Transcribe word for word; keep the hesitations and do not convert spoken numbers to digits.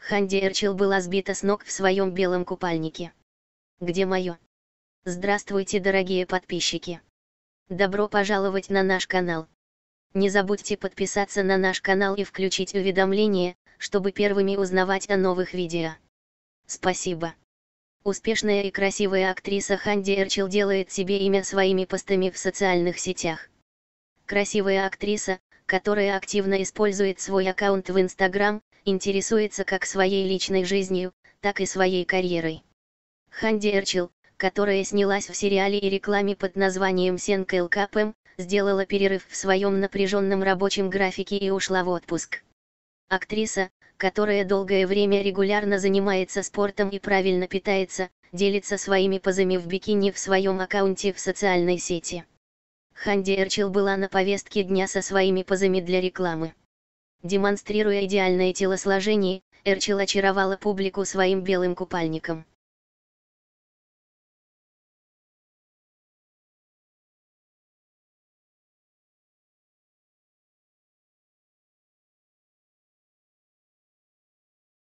Ханди Эрчил была сбита с ног в своем белом купальнике. Где мое? Здравствуйте, дорогие подписчики! Добро пожаловать на наш канал! Не забудьте подписаться на наш канал и включить уведомления, чтобы первыми узнавать о новых видео. Спасибо! Успешная и красивая актриса Ханди Эрчил делает себе имя своими постами в социальных сетях. Красивая актриса, которая активно использует свой аккаунт в Instagram, интересуется как своей личной жизнью, так и своей карьерой. Ханди Эрчил, которая снялась в сериале и рекламе под названием Сенкэл Капэм, сделала перерыв в своем напряженном рабочем графике и ушла в отпуск. Актриса, которая долгое время регулярно занимается спортом и правильно питается, делится своими позами в бикини в своем аккаунте в социальной сети. Ханди Эрчил была на повестке дня со своими позами для рекламы. Демонстрируя идеальное телосложение, Эрчил очаровала публику своим белым купальником.